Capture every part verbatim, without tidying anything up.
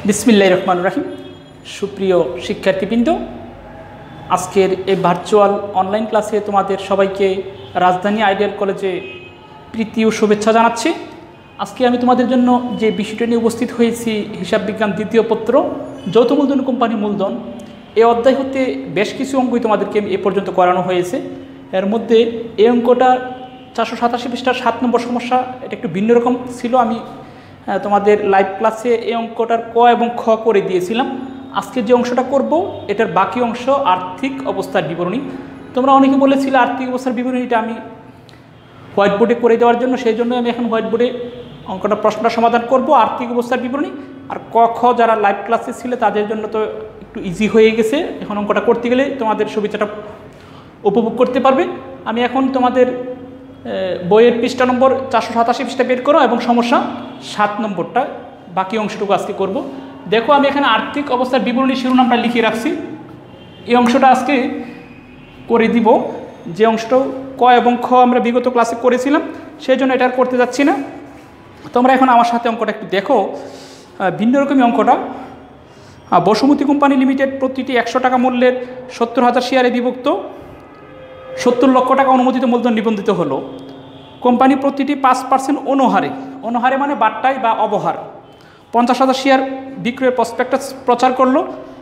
বিসমিল্লাহির রহমানির রহিম। সুপ্রিয় শিক্ষার্থীবৃন্দ, আজকের এই ভার্চুয়াল অনলাইন ক্লাসে তোমাদের সবাইকে রাজধানী আইডিয়াল কলেজে প্রীতি ও শুভেচ্ছা জানাচ্ছি। আজকে আমি তোমাদের জন্য যে বিষয়টা নিয়ে উপস্থিত হয়েছি, হিসাব বিজ্ঞান দ্বিতীয় পত্র যৌথ মূলধন কোম্পানি মূলধন, এই অধ্যায় হতে বেশ কিছু অঙ্কই তোমাদেরকে এ পর্যন্ত করানো হয়েছে। এর মধ্যে এই অঙ্কটা চারশো সাতাশি পৃষ্ঠার সাত নম্বর সমস্যা, এটা একটু ভিন্ন রকম ছিল। আমি তোমাদের লাইভ ক্লাসে এই অঙ্কটার ক এবং খ করে দিয়েছিলাম। আজকে যে অংশটা করব এটার বাকি অংশ আর্থিক অবস্থার বিবরণী। তোমরা অনেকে বলেছিলে আর্থিক অবস্থার বিবরণীটা আমি হোয়াইট বোর্ডে করে দেওয়ার জন্য, সেই জন্য আমি এখন হোয়াইট বোর্ডে অঙ্কটা প্রশ্নটা সমাধান করব আর্থিক অবস্থার বিবরণী। আর ক খ যারা লাইভ ক্লাসে ছিল তাদের জন্য তো একটু ইজি হয়ে গেছে, এখন অঙ্কটা করতে গেলে তোমাদের সুবিধাটা উপভোগ করতে পারবে। আমি এখন তোমাদের বইয়ের পৃষ্ঠা নম্বর চারশো সাতাশি পৃষ্ঠা বের করো এবং সমস্যা সাত নম্বরটা বাকি অংশটুকু আজকে করব। দেখো, আমি এখানে আর্থিক অবস্থার বিবরণী শিরোনামটা লিখে রাখছি। এই অংশটা আজকে করে দিব, যে অংশটা ক এবং খ আমরা বিগত ক্লাসে করেছিলাম, সেই জন্য এটা আর করতে যাচ্ছি না। তোমরা এখন আমার সাথে অঙ্কটা একটু দেখো, ভিন্ন রকমই অঙ্কটা। বসুমতী কোম্পানি লিমিটেড প্রতিটি একশো টাকা মূল্যের সত্তর হাজার শেয়ারে বিভক্ত সত্তর লক্ষ টাকা অনুমোদিত মূলধন নিবন্ধিত হলো। কোম্পানি প্রতিটি পাঁচ পার্সেন্ট অনুহারে, অনুহারে মানে বাট্টায় বা অবহার, পঞ্চাশ হাজার শেয়ার বিক্রয়ের প্রসপেক্টাস প্রচার করলো।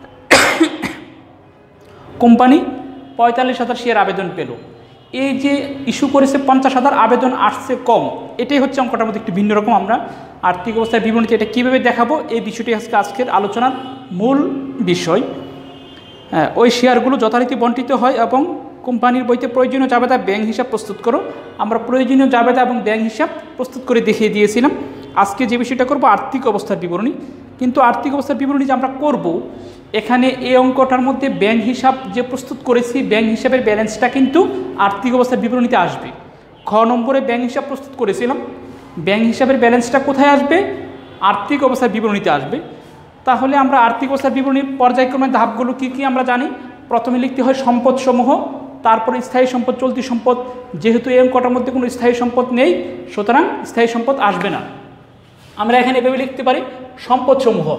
কোম্পানি পঁয়তাল্লিশ হাজার শেয়ার আবেদন পেল। এই যে ইস্যু করেছে পঞ্চাশ হাজার, আবেদন আসছে কম, এটাই হচ্ছে অঙ্কটার মধ্যে একটু ভিন্ন রকম। আমরা আর্থিক অবস্থার বিবরণীতে এটা কীভাবে দেখাবো, এই বিষয়টি আজকে আজকের আলোচনার মূল বিষয়। হ্যাঁ, ওই শেয়ারগুলো যথারীতি বণ্টিত হয় এবং কোম্পানির বইতে প্রয়োজনীয় জাবেদা ব্যাংক হিসাব প্রস্তুত করো। আমরা প্রয়োজনীয় জাবেদা এবং ব্যাংক হিসাব প্রস্তুত করে দেখিয়ে দিয়েছিলাম। আজকে যে বিষয়টা করব আর্থিক অবস্থার বিবরণী। কিন্তু আর্থিক অবস্থার বিবরণী যে আমরা করব, এখানে এই অঙ্কটার মধ্যে ব্যাংক হিসাব যে প্রস্তুত করেছি, ব্যাংক হিসাবের ব্যালেন্সটা কিন্তু আর্থিক অবস্থার বিবরণীতে আসবে। খ নম্বরে ব্যাংক হিসাব প্রস্তুত করেছিলাম, ব্যাংক হিসাবের ব্যালেন্সটা কোথায় আসবে? আর্থিক অবস্থার বিবরণীতে আসবে। তাহলে আমরা আর্থিক অবস্থার বিবরণীর পর্যায়ক্রমে ধাপগুলো কী কী আমরা জানি। প্রথমে লিখতে হয় সম্পদসমূহ, তারপরে স্থায়ী সম্পদ, চলতি সম্পদ। যেহেতু এই অঙ্কটার মধ্যে কোনো স্থায়ী সম্পদ নেই, সুতরাং স্থায়ী সম্পদ আসবে না। আমরা এখানে এভাবে লিখতে পারি সম্পদসমূহ,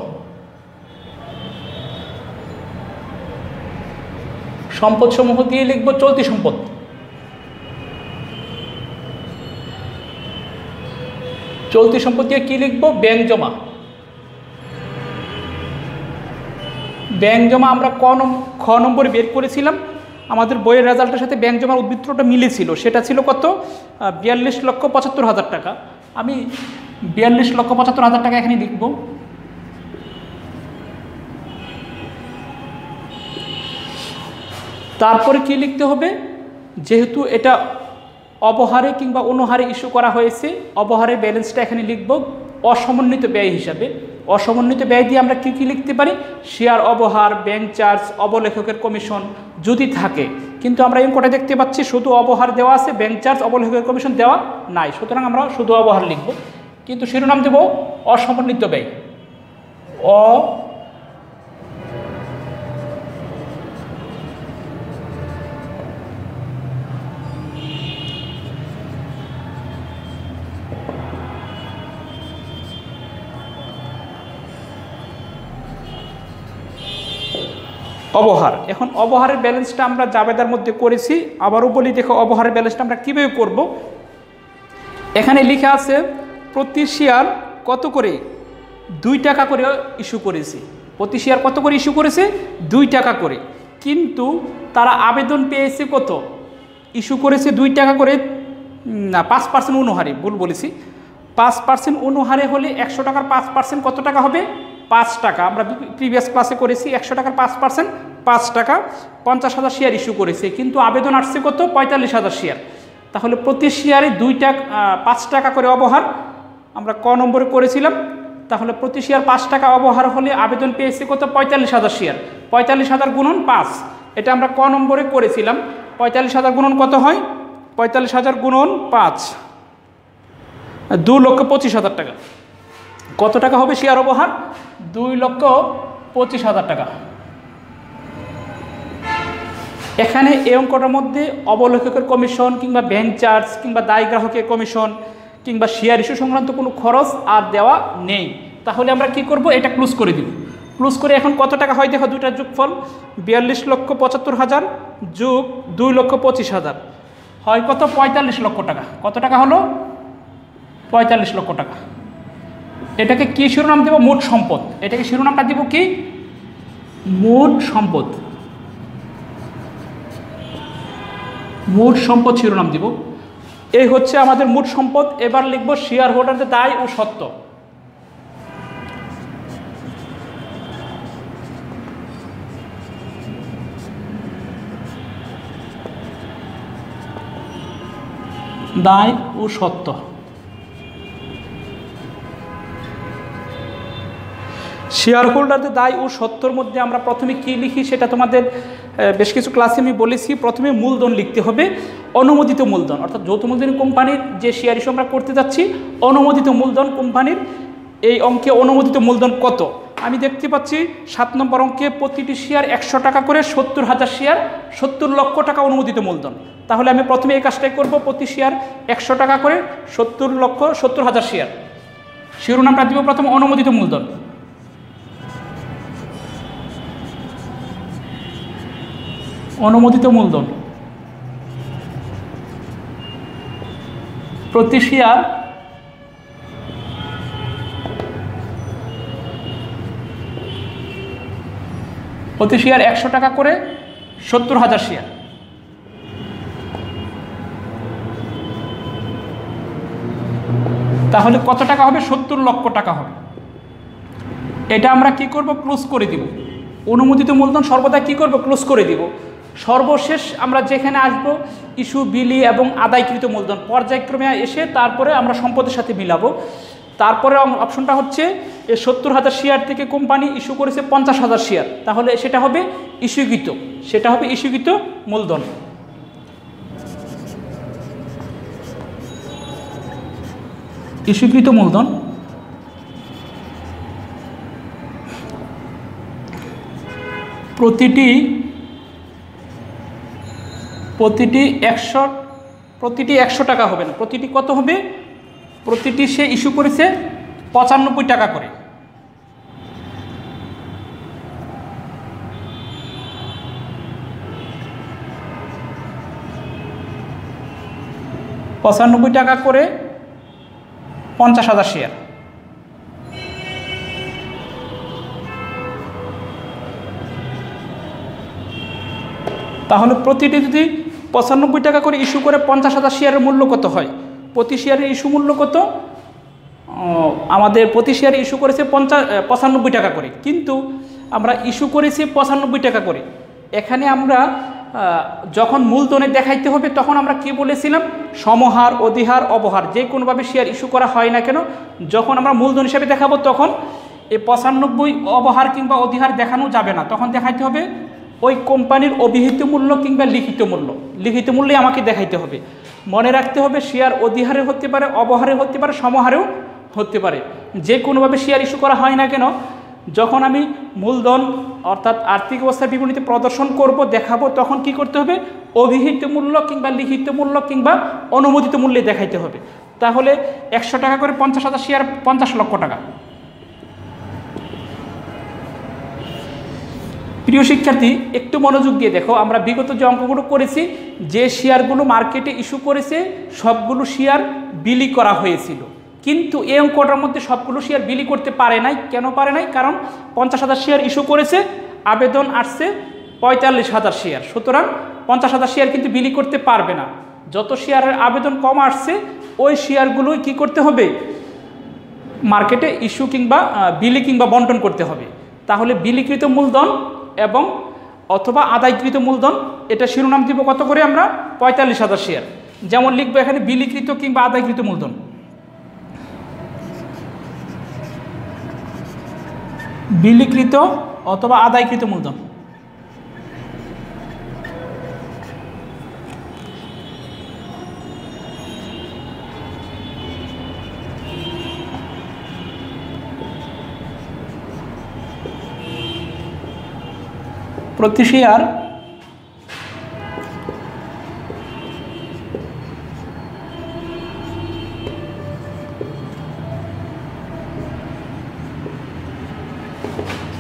সম্পদসমূহ দিয়ে লিখব চলতি সম্পদ। চলতি সম্পদ দিয়ে কী লিখব? ব্যাংক জমা। ব্যাংক জমা আমরা ক খ নম্বরে বের করেছিলাম। আমাদের বইয়ের রেজাল্টের সাথে ব্যাংক জমার উদ্বৃত্তটা মিলেছিল, সেটা ছিল কত? বিয়াল্লিশ লক্ষ পঁচাত্তর হাজার টাকা। আমি বিয়াল্লিশ লক্ষ পঁচাত্তর হাজার টাকা এখানে লিখব। তারপরে কি লিখতে হবে? যেহেতু এটা অবহারে কিংবা অনুহারে ইস্যু করা হয়েছে, অবহারের ব্যালেন্সটা এখানে লিখব অসমন্বিত ব্যয় হিসাবে। অসমন্বিত ব্যয় দিয়ে আমরা কী কী লিখতে পারি? শেয়ার অবহার, ব্যাংক চার্জ, অবলেখকের কমিশন যদি থাকে। কিন্তু আমরা এই অঙ্কটা দেখতে পাচ্ছি শুধু অবহার দেওয়া আছে, ব্যাংক চার্জ, অবলেখকের কমিশন দেওয়া নাই, সুতরাং আমরা শুধু অবহার লিখব। কিন্তু শিরোনাম দেব অসমন্বিত ব্যয়। অ অবহার। এখন অবহারের ব্যালেন্সটা আমরা জাবেদার মধ্যে করেছি। আবারও বলি, দেখো অবহারের ব্যালেন্সটা আমরা কীভাবে করব। এখানে লেখা আছে প্রতি শেয়ার কত করে? দুই টাকা করে ইস্যু করেছি। প্রতি শেয়ার কত করে ইস্যু করেছে? দুই টাকা করে। কিন্তু তারা আবেদন পেয়েছে কত? ইস্যু করেছে দুই টাকা করে, না পাঁচ পার্সেন্ট অনুহারে, ভুল বলেছি। পাঁচ পার্সেন্ট অনুহারে হলে একশো টাকার পাঁচ পার্সেন্ট কত টাকা হবে? পাঁচ টাকা। আমরা প্রিভিয়াস ক্লাসে করেছি একশো টাকার পাঁচ পার্সেন্ট পাঁচ টাকা। পঞ্চাশ হাজার শেয়ার ইস্যু করেছে, কিন্তু আবেদন আসছে কত? পঁয়তাল্লিশ হাজার শেয়ার। তাহলে প্রতি শেয়ারে দুই টাকা পাঁচ টাকা করে অবহার আমরা ক নম্বরে করেছিলাম। তাহলে প্রতি শেয়ার পাঁচ টাকা অবহার হলে আবেদন পেয়েছে কত? পঁয়তাল্লিশ হাজার শেয়ার। পঁয়তাল্লিশ হাজার গুণন পাঁচ, এটা আমরা ক নম্বরে করেছিলাম। পঁয়তাল্লিশ হাজার গুণন কত হয়? পঁয়তাল্লিশ হাজার গুণন পাঁচ, দু লক্ষ পঁচিশ হাজার টাকা। কত টাকা হবে শেয়ার অবহার? দুই লক্ষ পঁচিশ হাজার টাকা। এখানে এই অঙ্কটার মধ্যে অবলেখকের কমিশন কিংবা ব্যাংক চার্জ কিংবা দায় গ্রাহকের কমিশন কিংবা শেয়ার ইস্যু সংক্রান্ত কোনো খরচ আর দেওয়া নেই। তাহলে আমরা কি করব, এটা ক্লোজ করে দিব। ক্লোজ করে এখন কত টাকা হয় দেখো, দুইটার যোগফল বিয়াল্লিশ লক্ষ পঁচাত্তর হাজার যোগ দুই লক্ষ পঁচিশ হাজার হয় কত, পঁয়তাল্লিশ লক্ষ টাকা। কত টাকা হলো, পঁয়তাল্লিশ লক্ষ টাকা। এটাকে কি শিরোনাম দেব, মোট সম্পদ। এটাকে শিরোনামটা দিব কি, মোট সম্পদ। মোট সম্পদ শিরোনাম দিব। এই হচ্ছে আমাদের মোট সম্পদ। এবার লিখব শেয়ার হোল্ডারদের দায় ও সত্ত্ব। দায় ও সত্ত্ব। শেয়ার হোল্ডারদের দায় ও সত্ত্বর মধ্যে আমরা প্রথমে কি লিখি সেটা তোমাদের বেশ কিছু ক্লাসে আমি বলেছি। প্রথমে মূলধন লিখতে হবে, অনুমোদিত মূলধন, অর্থাৎ যৌথ মূলধনী কোম্পানির যে শেয়ার ইস্যু আমরা করতে যাচ্ছি, অনুমোদিত মূলধন কোম্পানির। এই অঙ্কে অনুমোদিত মূলধন কত, আমি দেখতে পাচ্ছি সাত নম্বর অঙ্কে প্রতিটি শেয়ার একশো টাকা করে, সত্তর হাজার শেয়ার, সত্তর লক্ষ টাকা অনুমোদিত মূলধন। তাহলে আমি প্রথমে এই কাজটাই করব, প্রতি শেয়ার একশো টাকা করে, সত্তর লক্ষ সত্তর হাজার শেয়ার। শিরোনামটা দিব প্রথম অনুমোদিত মূলধন। অনুমোদিত মূলধন প্রতি শেয়ার প্রতি শেয়ার একশো টাকা করে, সত্তর হাজার শেয়ার। তাহলে কত টাকা হবে, সত্তর লক্ষ টাকা হবে। এটা আমরা কি করব, ক্লোজ করে দিব। অনুমোদিত মূলধন সর্বদা কি করব, ক্লোজ করে দিব। সর্বশেষ আমরা যেখানে আসব, ইস্যু, বিলি এবং আদায়কৃত মূলধন পর্যায়ক্রমে এসে তারপরে আমরা সম্পদের সাথে মিলাবো। তারপরে অপশনটা হচ্ছে এই সত্তর হাজার শেয়ার থেকে কোম্পানি ইস্যু করেছে পঞ্চাশ হাজার শেয়ার, তাহলে সেটা হবে ইস্যুকৃত, সেটা হবে ইস্যুকৃত মূলধন। ইস্যুকৃত মূলধন প্রতিটি প্রতিটি একশো প্রতিটি একশো টাকা হবে না, প্রতিটি কত হবে, প্রতিটি সে ইস্যু করেছে পঁচানব্বই টাকা করে। পঁচানব্বই টাকা করে পঞ্চাশ হাজার শেয়ার। তাহলে প্রতিটি যদি পঁচানব্বই টাকা করে ইস্যু করে পঞ্চাশ হাজার শেয়ারের মূল্য কত হয়, প্রতি শেয়ারের ইস্যু মূল্য কত, আমাদের প্রতি শেয়ারে ইস্যু করেছে পঞ্চাশ পঁচানব্বই টাকা করে, কিন্তু আমরা ইস্যু করেছি পঁচানব্বই টাকা করে। এখানে আমরা যখন মূলধনে দেখাইতে হবে তখন আমরা কি বলেছিলাম, সমহার, অধিহার, অবহার, যে কোনোভাবে শেয়ার ইস্যু করা হয় না কেন, যখন আমরা মূলধন হিসেবে দেখাবো তখন এই পঁচানব্বই অবহার কিংবা অধিহার দেখানো যাবে না, তখন দেখাইতে হবে ওই কোম্পানির অভিহিত মূল্য কিংবা লিখিত মূল্য। লিখিত মূল্যে আমাকে দেখাইতে হবে। মনে রাখতে হবে শেয়ার অধিহারে হতে পারে, অবহারে হতে পারে, সমহারেও হতে পারে। যে কোনোভাবে শেয়ার ইস্যু করা হয় না কেন, যখন আমি মূলধন অর্থাৎ আর্থিক অবস্থার বিবরণীতে প্রদর্শন করব, দেখাবো, তখন কি করতে হবে, অভিহিত মূল্য কিংবা লিখিত মূল্য কিংবা অনুমোদিত মূল্যে দেখাইতে হবে। তাহলে একশো টাকা করে পঞ্চাশ হাজার শেয়ার, পঞ্চাশ লক্ষ টাকা। প্রিয় শিক্ষার্থী, একটু মনোযোগ দিয়ে দেখো, আমরা বিগত যে অঙ্কগুলো করেছি, যে শেয়ারগুলো মার্কেটে ইস্যু করেছে সবগুলো শেয়ার বিলি করা হয়েছিল, কিন্তু এই অঙ্কটার মধ্যে সবগুলো শেয়ার বিলি করতে পারে নাই। কেন পারে নাই? কারণ পঞ্চাশ হাজার শেয়ার ইস্যু করেছে, আবেদন আসছে পঁয়তাল্লিশ হাজার শেয়ার, সুতরাং পঞ্চাশ হাজার শেয়ার কিন্তু বিলি করতে পারবে না। যত শেয়ারের আবেদন কম আসছে ওই শেয়ারগুলোই কি করতে হবে, মার্কেটে ইস্যু কিংবা বিলি কিংবা বন্টন করতে হবে। তাহলে বিলিকৃত মূলধন এবং অথবা আদায়কৃত মূলধন, এটা শিরোনাম দিব কত করে আমরা, পঁয়তাল্লিশ হাজার শেয়ার। যেমন লিখবো এখানে বিলিকৃত কিংবা আদায়কৃত মূলধন। বিলিকৃত অথবা আদায়কৃত মূলধন। প্রতি শেয়ার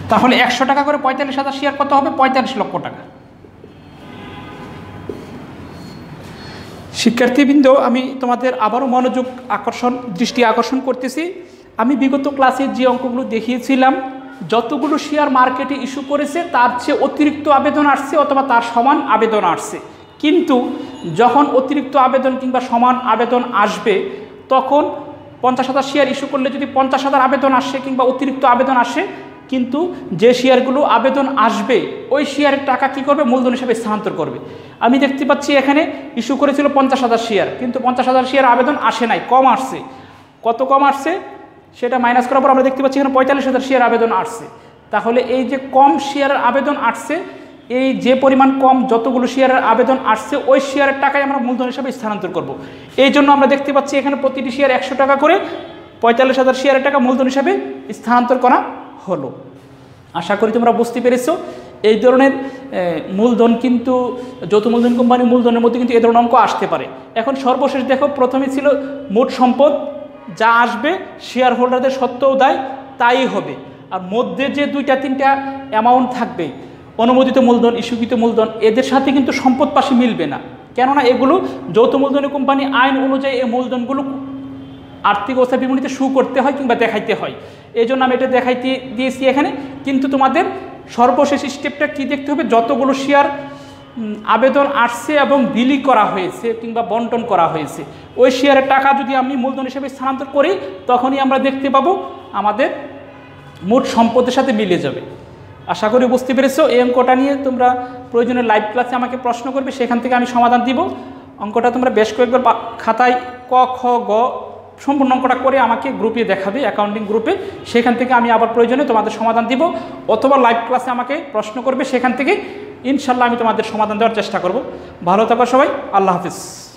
তাহলে একশো টাকা করে পঁয়তাল্লিশ হাজার শেয়ার কত হবে? পঁয়তাল্লিশ লক্ষ টাকা। শিক্ষার্থীবৃন্দ, আমি তোমাদের আবারও মনোযোগ আকর্ষণ দৃষ্টি আকর্ষণ করতেছি। আমি বিগত ক্লাসে যে অঙ্কগুলো দেখিয়েছিলাম, যতগুলো শেয়ার মার্কেটে ইস্যু করেছে তার চেয়ে অতিরিক্ত আবেদন আসছে অথবা তার সমান আবেদন আসছে। কিন্তু যখন অতিরিক্ত আবেদন কিংবা সমান আবেদন আসবে, তখন পঞ্চাশ হাজার শেয়ার ইস্যু করলে যদি পঞ্চাশ হাজার আবেদন আসে কিংবা অতিরিক্ত আবেদন আসে, কিন্তু যে শেয়ারগুলো আবেদন আসবে ওই শেয়ারের টাকা কী করবে? মূলধন হিসাবে স্থানান্তর করবে। আমি দেখতে পাচ্ছি এখানে ইস্যু করেছিল পঞ্চাশ হাজার শেয়ার, কিন্তু পঞ্চাশ হাজার শেয়ার আবেদন আসে নাই, কম আসছে। কত কম আসছে সেটা মাইনাস করার পর আমরা দেখতে পাচ্ছি এখানে পঁয়তাল্লিশ হাজার শেয়ার আবেদন আসছে। তাহলে এই যে কম শেয়ারের আবেদন আসছে, এই যে পরিমাণ কম যতগুলো শেয়ারের আবেদন আসছে ওই শেয়ারের টাকায় আমরা মূলধন হিসাবে স্থানান্তর করব। এই জন্য আমরা দেখতে পাচ্ছি এখানে প্রতিটি শেয়ার একশো টাকা করে পঁয়তাল্লিশ হাজার শেয়ারের টাকা মূলধন হিসাবে স্থানান্তর করা হলো। আশা করি তোমরা বুঝতে পেরেছো। এই ধরনের মূলধন কিন্তু যৌথ মূলধন কোম্পানি মূলধনের মধ্যে কিন্তু এই ধরনের অঙ্ক আসতে পারে। এখন সর্বশেষ দেখো, প্রথমে ছিল মোট সম্পদ, যা আসবে শেয়ার হোল্ডারদের সত্ত্বেও দায় তাই হবে। আর মধ্যে যে দুইটা তিনটা অ্যামাউন্ট থাকবে, অনুমোদিত মূলধন, ইস্যুকৃত মূলধন, এদের সাথে কিন্তু সম্পদ পাশে মিলবে না, কেননা এগুলো যৌথ মূলধনী কোম্পানি আইন অনুযায়ী এই মূলধনগুলো আর্থিক অবস্থা বিবরণীতে শু করতে হয় কিংবা দেখাইতে হয়। এই জন্য আমি এটা দেখাইতে দিয়েছি এখানে। কিন্তু তোমাদের সর্বশেষ স্টেপটা কি দেখতে হবে? যতগুলো শেয়ার আবেদন আসছে এবং বিলি করা হয়েছে কিংবা বন্টন করা হয়েছে, ওই শেয়ারের টাকা যদি আমি মূলধন হিসেবে স্থানান্তর করি, তখনই আমরা দেখতে পাবো আমাদের মোট সম্পদের সাথে মিলে যাবে। আশা করি বুঝতে পেরেছো। এই অঙ্কটা নিয়ে তোমরা প্রয়োজনে লাইভ ক্লাসে আমাকে প্রশ্ন করবে, সেখান থেকে আমি সমাধান দিব। অঙ্কটা তোমরা বেশ কয়েকবার খাতায় ক খ গ সম্পূর্ণ অঙ্কটা করে আমাকে গ্রুপে দেখাবে, অ্যাকাউন্টিং গ্রুপে। সেখান থেকে আমি আবার প্রয়োজনে তোমাদের সমাধান দিব, অথবা লাইভ ক্লাসে আমাকে প্রশ্ন করবে, সেখান থেকে ইনশাল্লাহ আমি তোমাদের সমাধান দেওয়ার চেষ্টা করব। ভালো থাকো সবাই, আল্লাহ হাফিজ।